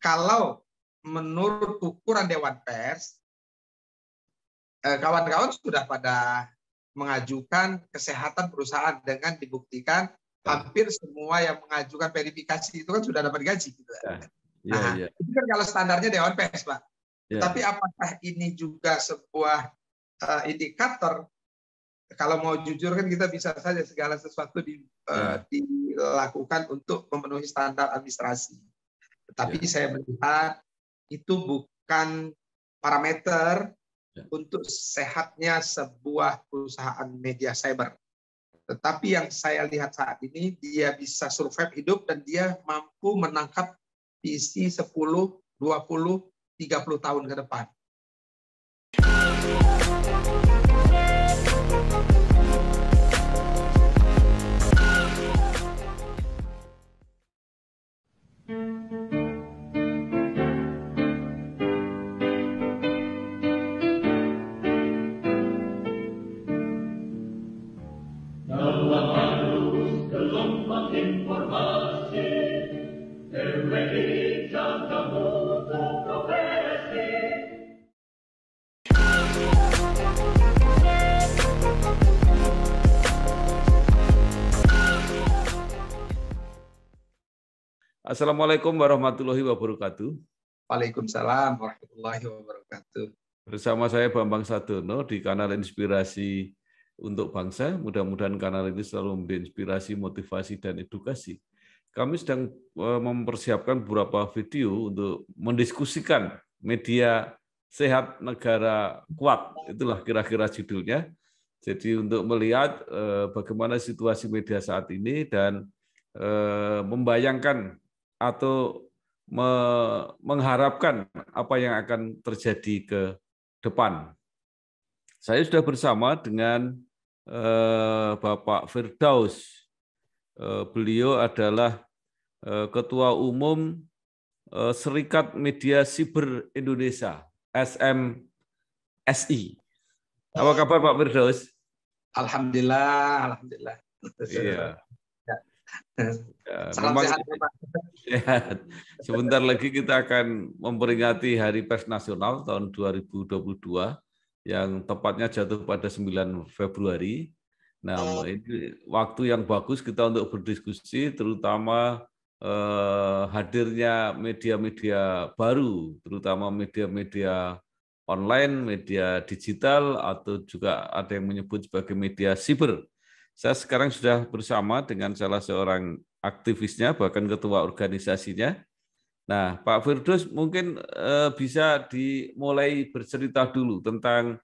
kalau menurut ukuran Dewan Pers, kawan-kawan sudah pada mengajukan kesehatan perusahaan dengan dibuktikan hampir semua yang mengajukan verifikasi itu kan sudah dapat gaji. Gitu. Nah, itu kan kalau standarnya Dewan Pers, Pak. Tapi apakah ini juga sebuah indikator? Kalau mau jujur kan kita bisa saja segala sesuatu dilakukan untuk memenuhi standar administrasi. Tetapi saya melihat itu bukan parameter untuk sehatnya sebuah perusahaan media cyber. Tetapi yang saya lihat saat ini, dia bisa survive hidup dan dia mampu menangkap visi 10, 20, 30 tahun ke depan. Assalamualaikum warahmatullahi wabarakatuh. Waalaikumsalam warahmatullahi wabarakatuh. Bersama saya Bambang Sadono di kanal Inspirasi untuk Bangsa. Mudah-mudahan kanal ini selalu memberi inspirasi, motivasi, dan edukasi. Kami sedang mempersiapkan beberapa video untuk mendiskusikan media sehat negara kuat. Itulah kira-kira judulnya. Jadi untuk melihat bagaimana situasi media saat ini dan membayangkan atau mengharapkan apa yang akan terjadi ke depan. Saya sudah bersama dengan Bapak Firdaus. Beliau adalah Ketua Umum Serikat Media Siber Indonesia, SMSI. Apa kabar Pak Firdaus? Alhamdulillah, alhamdulillah. Iya. Salam sehat, Pak. Sehat. Sebentar lagi kita akan memperingati Hari Pers Nasional tahun 2022 yang tepatnya jatuh pada 9 Februari. Nah, ini waktu yang bagus kita untuk berdiskusi, terutama hadirnya media-media baru, terutama media-media online, media digital, atau juga ada yang menyebut sebagai media siber. Saya sekarang sudah bersama dengan salah seorang aktivisnya, bahkan ketua organisasinya. Nah, Pak Firdaus mungkin bisa dimulai bercerita dulu tentang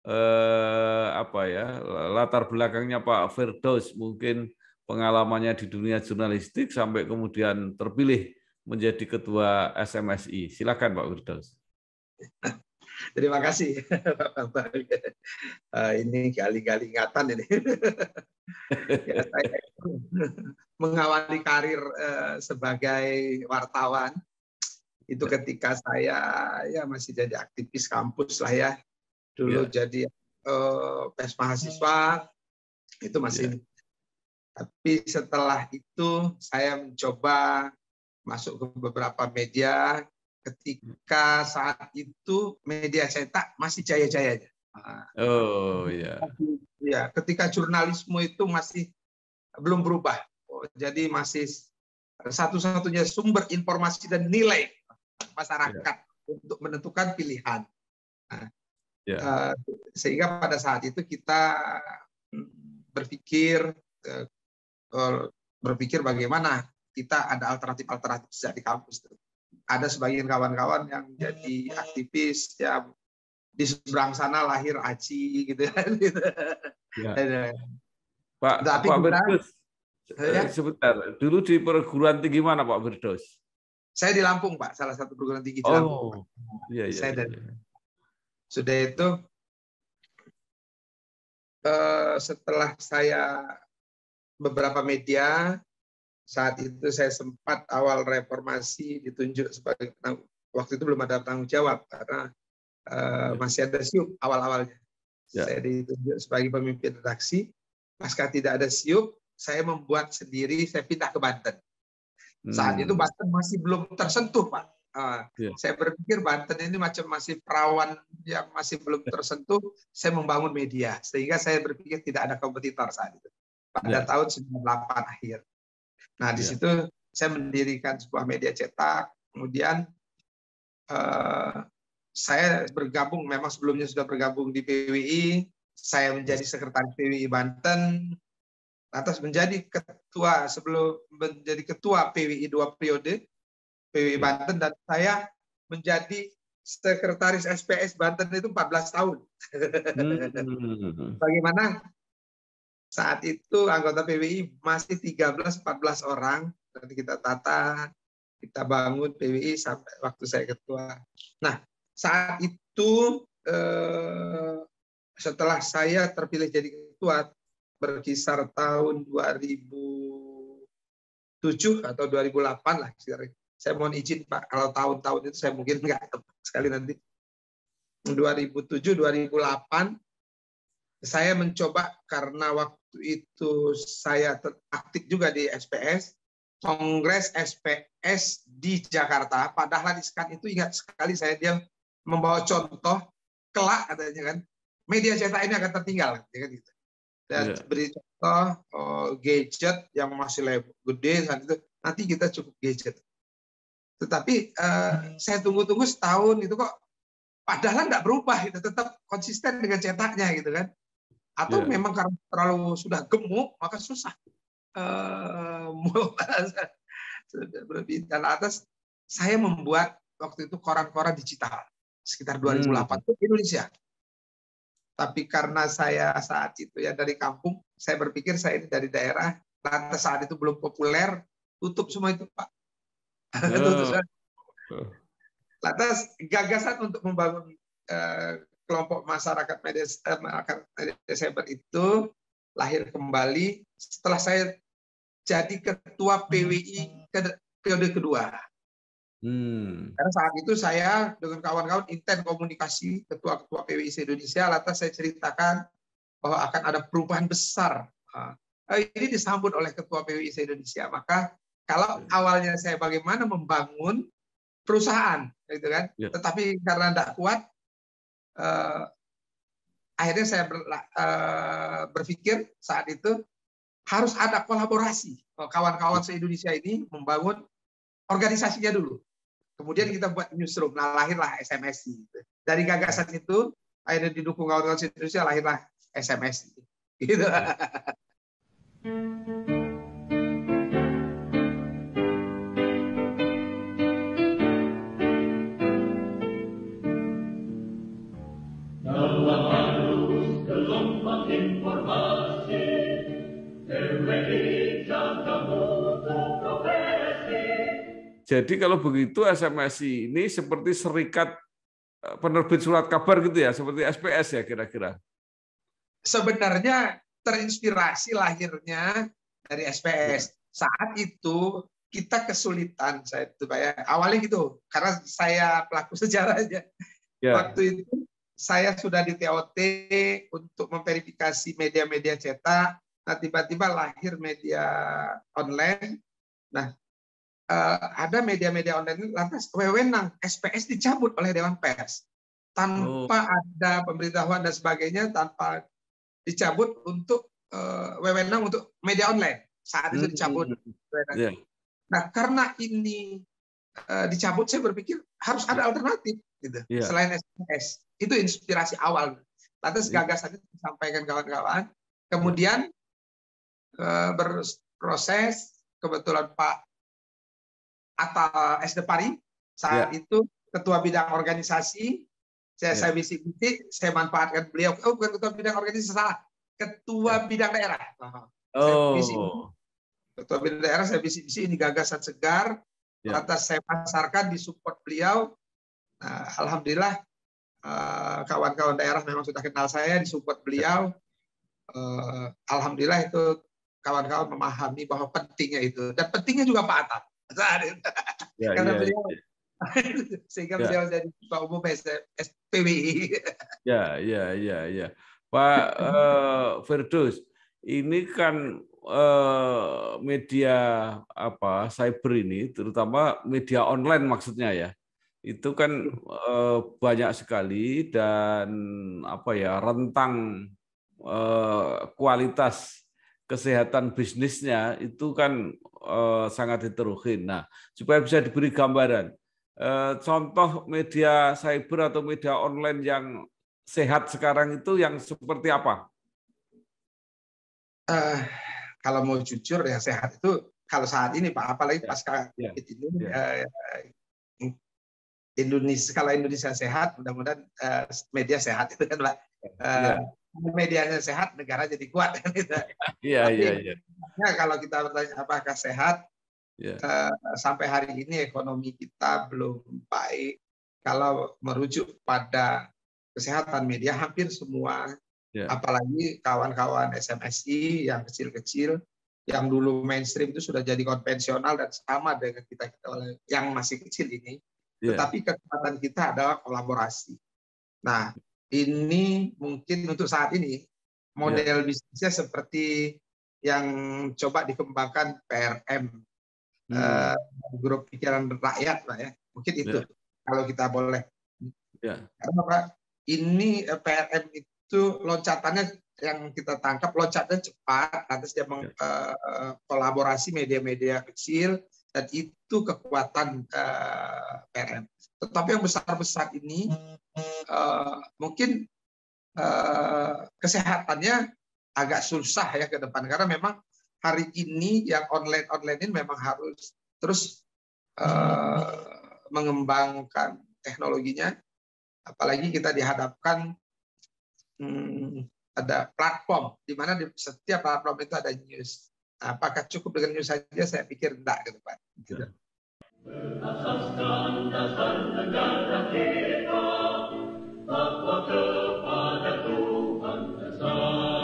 latar belakangnya Pak Firdaus, mungkin pengalamannya di dunia jurnalistik sampai kemudian terpilih menjadi ketua SMSI. Silakan Pak Firdaus. Terima kasih, Pak. Ini kali-kali ingatan ini. Ya, saya mengawali karir sebagai wartawan itu ketika saya masih jadi aktivis kampus lah ya. Dulu jadi pers mahasiswa itu masih. Tapi setelah itu saya mencoba masuk ke beberapa media. Ketika saat itu media cetak masih jaya-jayanya. Oh iya. Ya, ketika jurnalisme itu masih belum berubah. Jadi masih satu-satunya sumber informasi dan nilai masyarakat untuk menentukan pilihan. Sehingga pada saat itu kita berpikir bagaimana kita ada alternatif-alternatif di kampus. Ada sebagian kawan-kawan yang jadi aktivis ya, di seberang sana lahir ACI gitu. Pak Firdaus, sebentar. Dulu di perguruan tinggi mana Pak Firdaus? Saya di Lampung, Pak, salah satu perguruan tinggi di Lampung. Iya. Sudah itu setelah saya beberapa media. Saat itu saya sempat awal reformasi ditunjuk sebagai waktu itu belum ada tanggung jawab karena masih ada siup awal-awalnya. Saya ditunjuk sebagai pemimpin redaksi. Pasca tidak ada siup, saya membuat sendiri. Saya pindah ke Banten. Saat itu Banten masih belum tersentuh, Pak. Saya berpikir Banten ini macam masih perawan yang masih belum tersentuh, saya membangun media. Sehingga saya berpikir tidak ada kompetitor saat itu. Pada tahun 98 akhir. Nah, di situ saya mendirikan sebuah media cetak. Kemudian saya bergabung, memang sebelumnya sudah bergabung di PWI. Saya menjadi sekretaris PWI Banten. Lantas menjadi ketua, sebelum menjadi ketua PWI 2 periode, PWI Banten, dan saya menjadi sekretaris SPS Banten itu 14 tahun. Bagaimana saat itu anggota PWI masih 13-14 orang, nanti kita tata, kita bangun PWI sampai waktu saya ketua. Nah, saat itu setelah saya terpilih jadi ketua, berkisar tahun 2007 atau 2008 lah. Saya mohon izin Pak, kalau tahun-tahun itu saya mungkin nggak tepat sekali nanti. 2007-2008 saya mencoba, karena waktu itu saya aktif juga di SPS, Kongres SPS di Jakarta. Padahal Iskan itu ingat sekali saya, dia membawa contoh kelak katanya kan, media cetak ini akan tertinggal kan gitu. Dan beri contoh gadget yang masih gede saat itu, nanti kita cukup gadget. Tetapi saya tunggu-tunggu setahun itu kok padahal nggak berubah, itu tetap konsisten dengan cetaknya gitu kan. Atau memang karena terlalu sudah gemuk maka susah dan atas saya membuat waktu itu koran-koran digital sekitar 2008 itu Indonesia. Tapi karena saya saat itu ya dari kampung, saya berpikir saya ini dari daerah, lantas saat itu belum populer, tutup semua itu Pak. Lantas gagasan untuk membangun kelompok masyarakat media cyber itu lahir kembali setelah saya jadi ketua PWI periode kedua. Karena saat itu saya dengan kawan-kawan intens komunikasi, ketua-ketua PWI se-Indonesia, lantas saya ceritakan bahwa akan ada perubahan besar. Ini disambut oleh ketua PWI se-Indonesia. Maka kalau awalnya saya bagaimana membangun perusahaan, gitu kan, tetapi karena tidak kuat, akhirnya saya berpikir saat itu harus ada kolaborasi. Kawan-kawan se-Indonesia ini membangun organisasinya dulu. Kemudian kita buat newsroom, nah lahirlah SMSI. Dari gagasan itu, akhirnya didukung kawan-kawan se-Indonesia, lahirlah SMSI. Gitu. Jadi kalau begitu SMSI ini seperti serikat penerbit surat kabar gitu ya, seperti SPS ya kira-kira. Sebenarnya terinspirasi lahirnya dari SPS. Saat itu kita kesulitan, saya itu awalnya gitu, karena saya pelaku sejarah aja. Waktu itu saya sudah di TOT untuk memverifikasi media-media cetak. Nah, tiba-tiba lahir media online. Nah, ada media-media online, lantas wewenang SPS dicabut oleh Dewan Pers tanpa ada pemberitahuan dan sebagainya, tanpa dicabut untuk wewenang untuk media online saat itu dicabut. Nah, karena ini dicabut, saya berpikir harus ada alternatif gitu selain SPS. Itu inspirasi awal. Lantas gagasan itu disampaikan kawan-kawan. Kemudian berproses, kebetulan Pak Atal Esdepari saat itu ketua bidang organisasi, saya bisik-bisik, saya manfaatkan beliau. Bukan ketua bidang organisasi, salah, ketua bidang daerah. Ketua bidang daerah, saya bisik-bisik, ini gagasan segar, lantas saya pasarkan, disupport beliau. Nah, alhamdulillah kawan-kawan daerah memang sudah kenal saya, disupport beliau. Alhamdulillah itu kawan-kawan memahami bahwa pentingnya itu, dan pentingnya juga Pak Atal. Karena beliau sehingga beliau jadi Pak Umum PWI. Ya. Pak Firdaus, ini kan media cyber ini, terutama media online maksudnya ya, itu kan banyak sekali dan rentang kualitas kesehatan bisnisnya itu kan sangat heterogen. Nah, supaya bisa diberi gambaran, contoh media cyber atau media online yang sehat sekarang itu yang seperti apa? Kalau mau jujur yang sehat itu kalau saat ini Pak, apalagi pasca COVID ini, Indonesia, kalau Indonesia sehat, mudah-mudahan media sehat itu kan Pak. Medianya sehat, negara jadi kuat. Tapi kalau kita bertanya apakah sehat, sampai hari ini ekonomi kita belum baik. Kalau merujuk pada kesehatan media, hampir semua, apalagi kawan-kawan SMSI yang kecil-kecil, yang dulu mainstream itu sudah jadi konvensional dan sama dengan kita yang masih kecil ini. Tetapi kekuatan kita adalah kolaborasi. Nah, ini mungkin untuk saat ini model bisnisnya seperti yang coba dikembangkan PRM, grup pikiran rakyat, Pak ya. Mungkin itu kalau kita boleh. Karena Pak, ini PRM itu loncatannya yang kita tangkap loncatnya cepat, nanti dia kolaborasi media-media kecil, dan itu kekuatan PRM. Tetapi yang besar-besar ini mungkin kesehatannya agak susah ya ke depan, karena memang hari ini yang online ini memang harus terus mengembangkan teknologinya, apalagi kita dihadapkan ada platform di mana di setiap platform itu ada news. Apakah cukup dengan news saja? Saya pikir enggak ke depan. Berasaskan dasar negara kita bahwa kepada Tuhan Esa,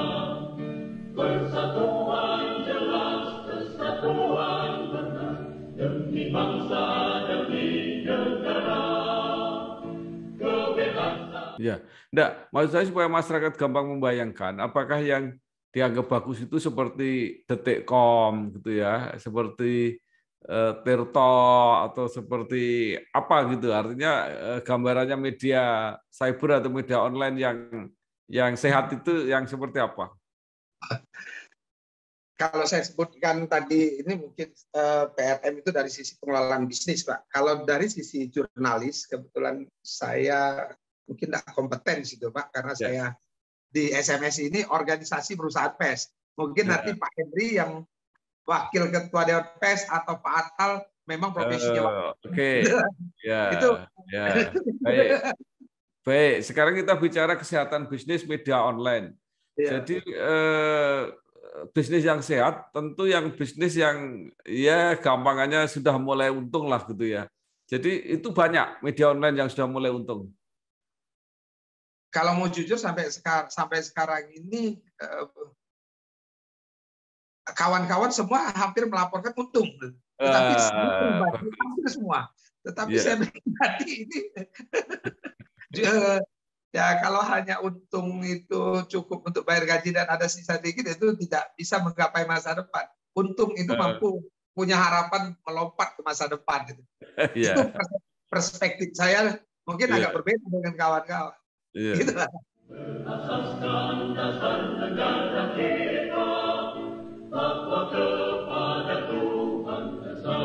persatuan jelas, kesatuan benar demi bangsa, demi negara. Enggak, maksud saya supaya masyarakat gampang membayangkan apakah yang dianggap bagus itu seperti Detik.com gitu ya, seperti Tirto atau seperti apa gitu. Artinya gambarannya media cyber atau media online yang sehat itu yang seperti apa? Kalau saya sebutkan tadi ini mungkin PRM itu dari sisi pengelolaan bisnis, Pak. Kalau dari sisi jurnalis, kebetulan saya mungkin tidak kompeten situ, Pak, karena saya di SMS ini organisasi perusahaan pers. Mungkin nanti Pak Henry yang wakil ketua Dewan Pers atau Pak Atal memang profesinya. Itu baik. Baik, sekarang kita bicara kesehatan bisnis media online. Jadi bisnis yang sehat tentu yang bisnis yang ya gampangannya sudah mulai untung lah gitu ya. Jadi itu banyak media online yang sudah mulai untung. Kalau mau jujur sampai sekarang ini kawan-kawan semua hampir melaporkan untung, tetapi hampir semua. Tetapi saya pribadi ini ya kalau hanya untung itu cukup untuk bayar gaji dan ada sisa dikit, itu tidak bisa menggapai masa depan. Untung itu mampu punya harapan melompat ke masa depan. Itu perspektif saya mungkin agak berbeda dengan kawan-kawan. Itulah. Berasaskan dasar negara kita bahwa kepada Tuhan Esa,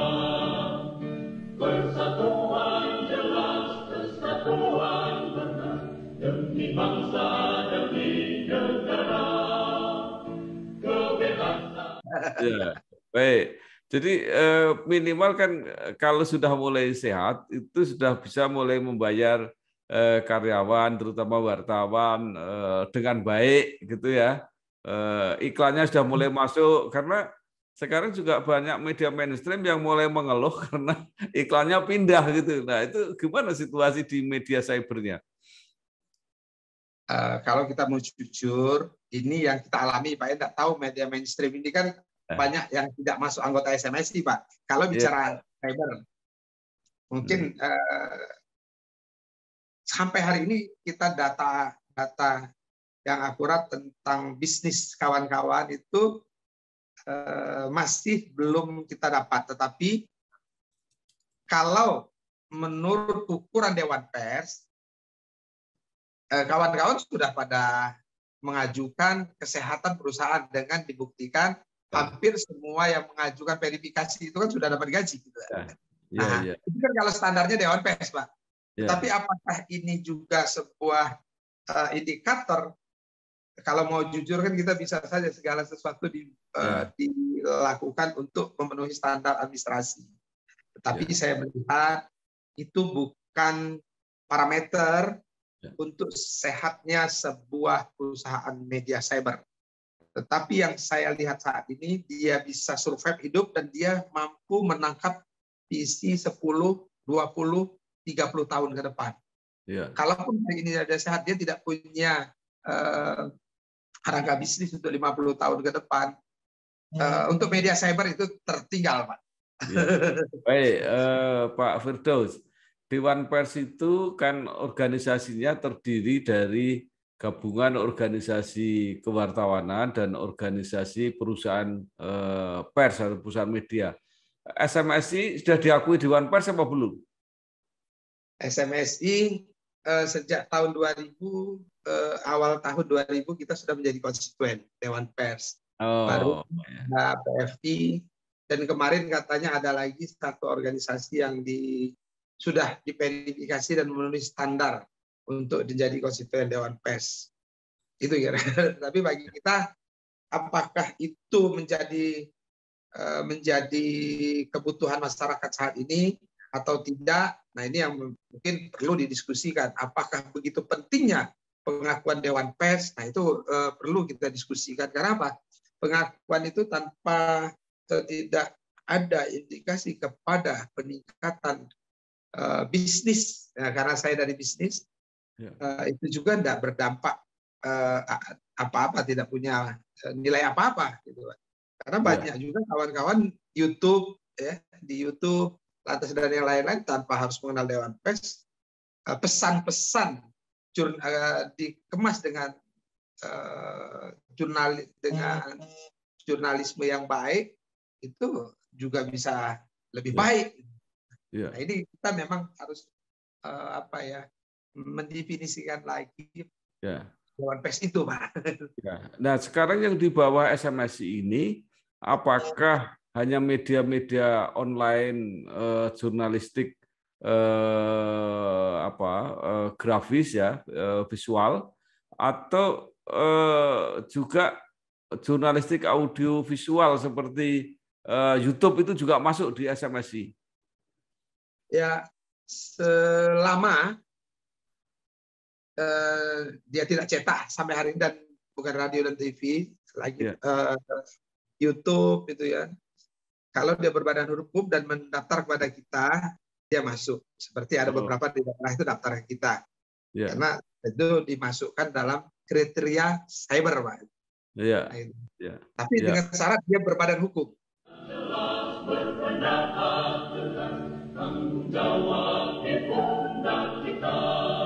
persatuan jelas, kesatuan benar demi bangsa, demi negara, kebebasan. Baik. Jadi minimal kan kalau sudah mulai sehat itu sudah bisa mulai membayar karyawan, terutama wartawan dengan baik gitu ya. Iklannya sudah mulai masuk karena sekarang juga banyak media mainstream yang mulai mengeluh karena iklannya pindah gitu. Nah, itu gimana situasi di media cybernya? Kalau kita mau jujur, ini yang kita alami, Pak. Tidak tahu media mainstream ini kan banyak yang tidak masuk anggota SMSI, Pak. Kalau bicara cyber, mungkin sampai hari ini kita data yang akurat tentang bisnis kawan-kawan itu masih belum kita dapat. Tetapi kalau menurut ukuran Dewan Pers, kawan-kawan sudah pada mengajukan kesehatan perusahaan dengan dibuktikan hampir semua yang mengajukan verifikasi itu kan sudah dapat gaji. Gitu. Nah, itu kan kalau standarnya Dewan Pers, Pak. Tapi apakah ini juga sebuah indikator? Kalau mau jujur kan kita bisa saja segala sesuatu dilakukan untuk memenuhi standar administrasi. Tetapi saya melihat itu bukan parameter untuk sehatnya sebuah perusahaan media cyber. Tetapi yang saya lihat saat ini, dia bisa survive hidup dan dia mampu menangkap visi 10, 20, 30 tahun ke depan. Kalaupun hari ini ada sehat, dia tidak punya harga bisnis untuk 50 tahun ke depan. Untuk media cyber itu tertinggal, Pak. Baik, Pak Firdaus. Dewan Pers itu kan organisasinya terdiri dari gabungan organisasi kewartawanan dan organisasi perusahaan pers atau perusahaan media. SMSI sudah diakui Dewan Pers apa belum? SMSI sejak tahun 2000, awal tahun 2000 kita sudah menjadi konstituen Dewan Pers. Baru PFI, dan kemarin katanya ada lagi satu organisasi yang sudah diverifikasi dan memenuhi standar untuk menjadi konstituen Dewan Pers. Itu ya. Tapi bagi kita, apakah itu menjadi kebutuhan masyarakat saat ini atau tidak? Nah, ini yang mungkin perlu didiskusikan. Apakah begitu pentingnya pengakuan Dewan Pers? Nah, itu perlu kita diskusikan. Karena apa? Pengakuan itu tanpa tidak ada indikasi kepada peningkatan bisnis, karena saya dari bisnis, itu juga tidak berdampak apa-apa, tidak punya nilai apa-apa, gitu. Karena banyak juga kawan-kawan YouTube, di YouTube, lantas dan yang lain-lain tanpa harus mengenal Dewan Pers, pesan-pesan dikemas dengan jurnalisme yang baik, itu juga bisa lebih baik. Nah, ini kita memang harus mendefinisikan lagi Dewan Pers itu, Pak. Nah, sekarang yang di bawah SMSI ini, apakah hanya media-media online, jurnalistik, grafis ya, visual, atau juga jurnalistik audio visual seperti YouTube itu juga masuk di SMSI? Ya, selama dia tidak cetak sampai hari ini dan bukan radio dan TV lagi, YouTube itu ya. Kalau dia berbadan hukum dan mendaftar kepada kita, dia masuk. Seperti ada beberapa di daerah itu daftar ke kita, karena itu dimasukkan dalam kriteria cyber, Pak. Tapi dengan syarat dia berbadan hukum. Tanggung jawab di pundak kita,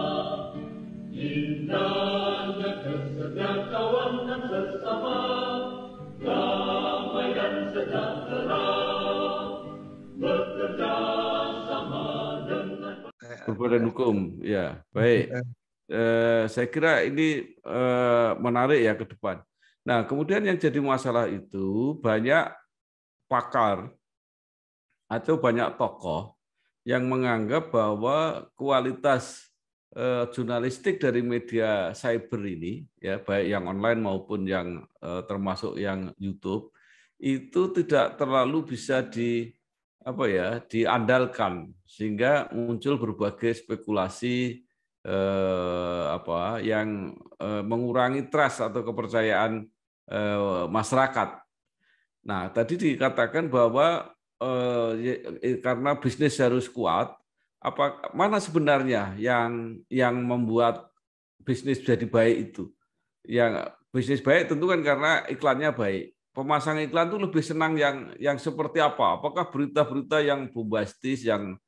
indahnya kesejahteraan sesama, damai dan sejahtera, bekerja sama dengan berbadan hukum. Ya, baik. Saya kira ini menarik ya ke depan. Nah, kemudian yang jadi masalah itu banyak pakar atau banyak tokoh yang menganggap bahwa kualitas jurnalistik dari media cyber ini, ya baik yang online maupun yang termasuk yang YouTube, itu tidak terlalu bisa diandalkan, sehingga muncul berbagai spekulasi yang mengurangi trust atau kepercayaan masyarakat. Nah, tadi dikatakan bahwa karena bisnis harus kuat, mana sebenarnya yang membuat bisnis jadi baik itu? Yang bisnis baik tentu kan karena iklannya baik. Pemasang iklan itu lebih senang yang seperti apa? Apakah berita-berita yang bombastis, yang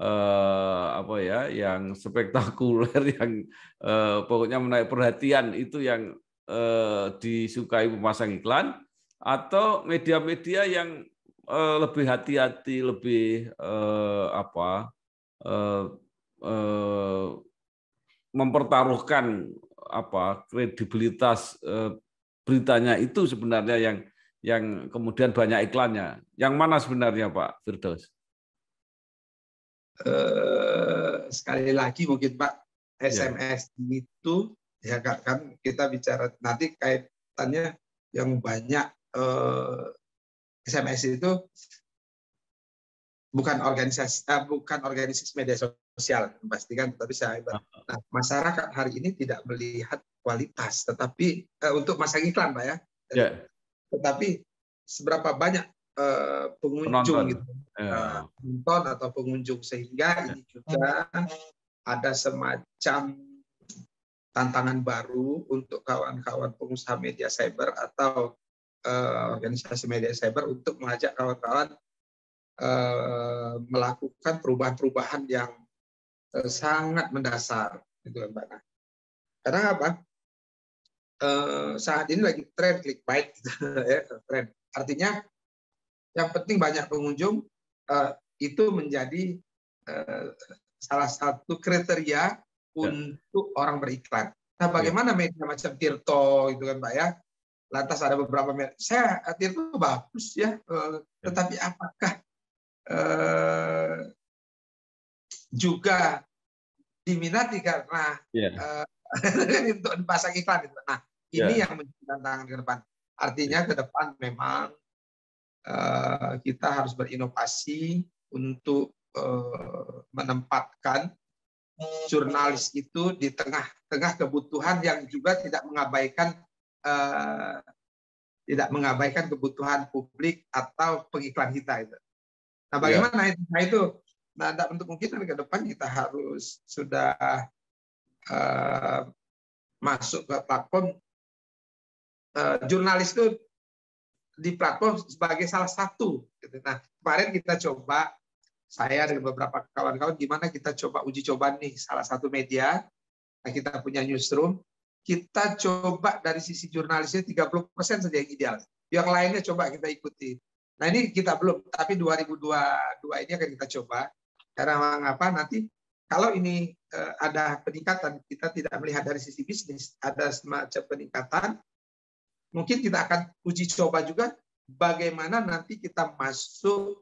yang spektakuler, yang pokoknya menarik perhatian, itu yang disukai pemasang iklan, atau media-media yang lebih hati-hati, lebih mempertaruhkan kredibilitas beritanya itu sebenarnya yang kemudian banyak iklannya. Yang mana sebenarnya Pak Firdaus? Sekali lagi mungkin Pak, SMS itu ya kan kita bicara nanti kaitannya yang banyak SMS itu bukan organisasi media sosial pastikan, tapi masyarakat hari ini tidak melihat kualitas, tetapi untuk masang iklan Pak ya. Tetapi seberapa banyak pengunjung gitu, penonton atau pengunjung, sehingga ini juga ada semacam tantangan baru untuk kawan-kawan pengusaha media cyber atau organisasi media cyber untuk mengajak kawan-kawan melakukan perubahan-perubahan yang sangat mendasar, gitu Mbak. Karena apa? Saat ini lagi tren clickbait, ya, tren. Artinya yang penting banyak pengunjung, itu menjadi salah satu kriteria untuk orang beriklan. Nah, bagaimana media macam Tirto itu kan Pak ya? Lantas ada beberapa media, Tirto bagus ya, tetapi apakah juga diminati karena untuk dipasang iklan itu. Nah, ini yang menjadi tantangan ke depan. Artinya ke depan memang kita harus berinovasi untuk menempatkan jurnalis itu di tengah-tengah kebutuhan yang juga tidak mengabaikan kebutuhan publik atau pengiklan kita itu. Nah, bagaimana itu? Nah, untuk mungkin ke depan kita harus sudah masuk ke platform jurnalis itu di platform sebagai salah satu. Nah, kemarin kita coba, saya dengan beberapa kawan-kawan, gimana kita coba uji coba nih salah satu media. Nah, kita punya newsroom, kita coba dari sisi jurnalisnya 30% saja yang ideal. Yang lainnya coba kita ikuti. Nah, ini kita belum, tapi 2022 ini akan kita coba. Karena apa? Nanti kalau ini ada peningkatan, kita tidak melihat dari sisi bisnis, ada semacam peningkatan, mungkin kita akan uji coba juga bagaimana nanti kita masuk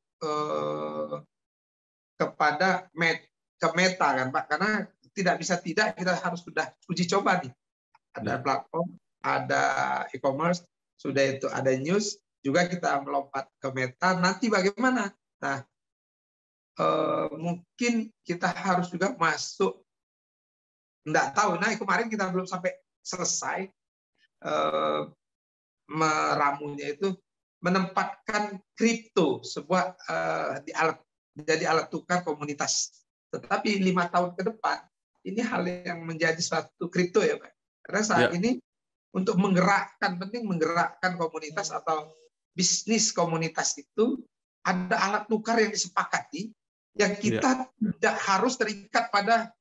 kepada ke meta kan Pak, karena tidak bisa tidak, kita harus sudah uji coba nih. Ada platform, ada e-commerce, sudah itu ada news, juga kita melompat ke meta. Nanti bagaimana? Nah, mungkin kita harus juga masuk, enggak tahu. Nah, kemarin kita belum sampai selesai meramunya, itu menempatkan kripto sebuah jadi alat tukar komunitas. Tetapi 5 tahun ke depan ini hal yang menjadi suatu kripto ya Pak. Karena saat ini untuk penting menggerakkan komunitas atau bisnis komunitas itu ada alat tukar yang disepakati yang kita tidak harus terikat pada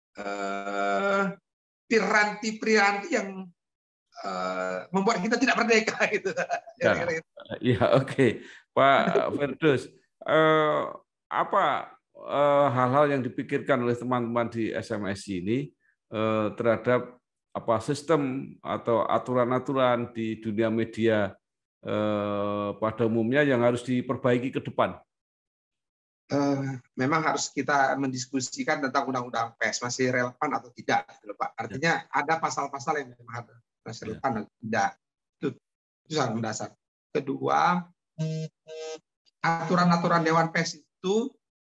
piranti-piranti yang membuat kita tidak merdeka gitu. Oke. Pak Firdaus, apa hal-hal yang dipikirkan oleh teman-teman di SMSI ini terhadap sistem atau aturan-aturan di dunia media pada umumnya yang harus diperbaiki ke depan? Memang harus kita mendiskusikan tentang undang-undang pers masih relevan atau tidak, Pak. Artinya ada pasal-pasal yang memang masih relevan atau tidak. Itu sangat mendasar. Kedua, aturan-aturan Dewan Pers itu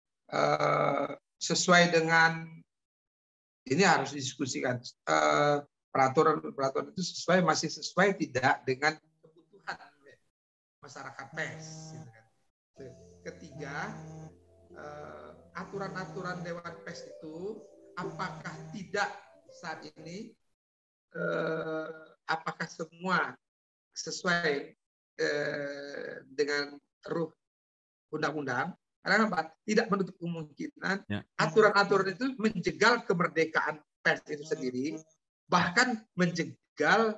sesuai dengan, ini harus didiskusikan, peraturan itu masih sesuai tidak dengan kebutuhan masyarakat pers. Ketiga, aturan-aturan Dewan Pers itu apakah tidak saat ini, apakah semua sesuai dengan ruh undang-undang? Karena apa? Tidak menutup kemungkinan aturan-aturan itu menjegal kemerdekaan pers itu sendiri, bahkan menjegal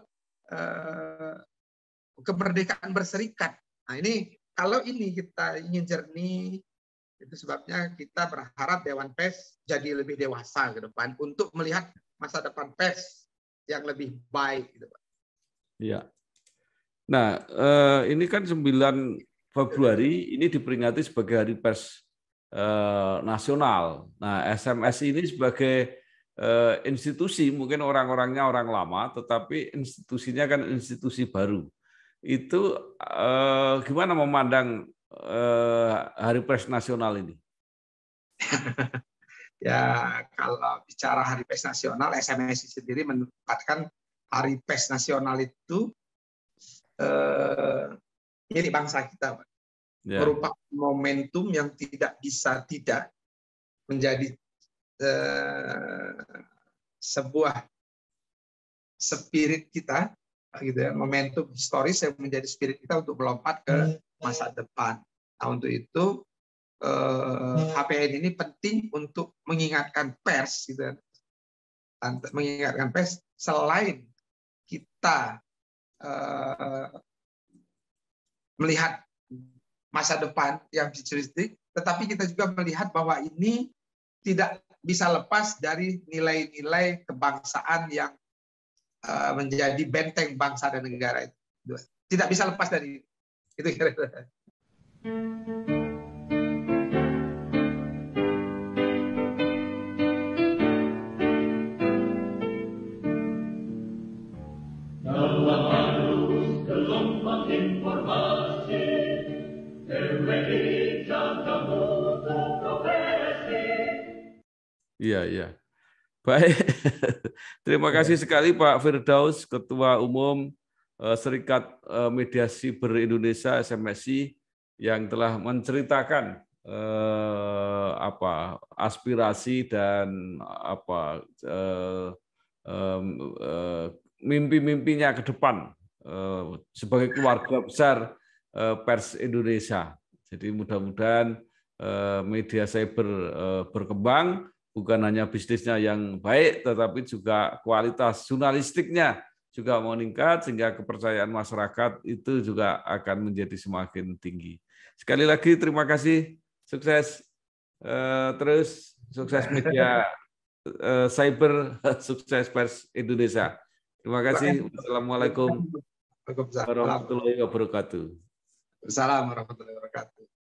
kemerdekaan berserikat. Nah, ini kalau ini kita ingin jernih, Itu sebabnya kita berharap Dewan Pers jadi lebih dewasa ke depan untuk melihat masa depan pers yang lebih baik. Gitu, Pak. Iya. Nah, ini kan 9 Februari ini diperingati sebagai Hari Pers Nasional. Nah, SMS ini sebagai institusi, mungkin orang-orangnya orang lama, tetapi institusinya kan institusi baru. Itu gimana memandang Hari Pers Nasional ini? Ya, kalau bicara Hari Pers Nasional, SMS sendiri menempatkan Hari Pers Nasional itu milik bangsa kita, Pak. Ya. Merupakan momentum yang tidak bisa tidak menjadi sebuah spirit kita, gitu ya, momentum historis yang menjadi spirit kita untuk melompat ke masa depan. Nah, untuk itu HPN ini penting untuk mengingatkan pers, gitu, mengingatkan pers selain kita melihat masa depan yang futuristik, tetapi kita juga melihat bahwa ini tidak bisa lepas dari nilai-nilai kebangsaan yang menjadi benteng bangsa dan negara itu. Tidak bisa lepas dari itu. Dalam arus gelombang informasi, RWI jaga mutu progresi. Iya. Baik. Terima kasih sekali Pak Firdaus, Ketua Umum Serikat Media Siber Indonesia SMSI, yang telah menceritakan aspirasi dan mimpi-mimpinya ke depan sebagai keluarga besar pers Indonesia. Jadi mudah-mudahan media cyber berkembang, bukan hanya bisnisnya yang baik, tetapi juga kualitas jurnalistiknya juga meningkat, sehingga kepercayaan masyarakat itu juga akan menjadi semakin tinggi. Sekali lagi terima kasih, sukses terus, sukses media cyber, sukses pers Indonesia. Terima kasih. Wassalamualaikum warahmatullahi wabarakatuh. Assalamualaikum warahmatullahi wabarakatuh.